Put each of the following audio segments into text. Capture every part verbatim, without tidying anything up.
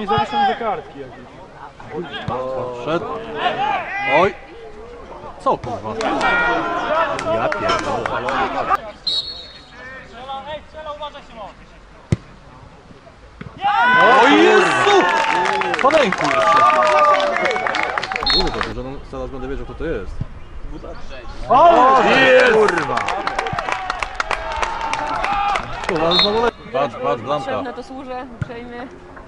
Czyli zawieszone za kartki jakieś. Przed. Oj! Co kurwa? Ja pierdolę. O Jezu! Panenku jeszcze! Kurwa, że no, zaraz będę wiedział kto to jest. O! Jest! Kurwa! Kurwa, znowu le... Patrz, patrz, bramka. Potrzebne to służę, uprzejmie.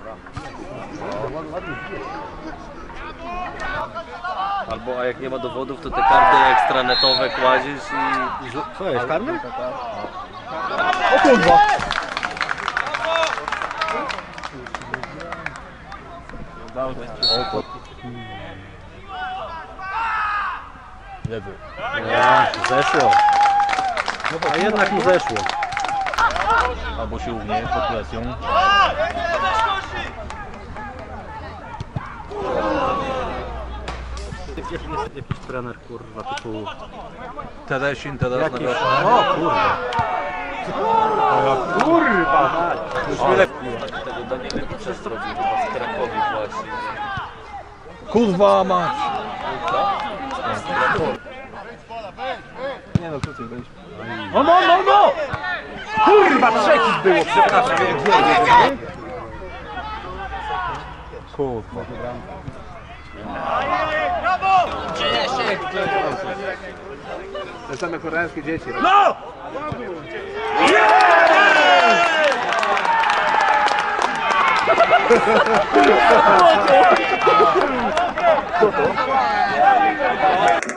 Albo a jak nie ma dowodów, to te karty ekstranetowe kładziesz i... Co jest, karny? O kurwa! Lewy. Nie, zeszło. A jednak mu zeszło. Albo się ugnie pod presją. Jakiś trener kurwa typu... Teresin teraz Jakiś... na O kurwa! Kurwa! Tego Danielewicza zrobił chyba z Krakowi właśnie. Kurwa mać! Nie no, krócej weź. No, no, no, no! Kurwa, trzeci było, przepraszam. Kurwa. Te same koreańskie dzieci. No! Yeah!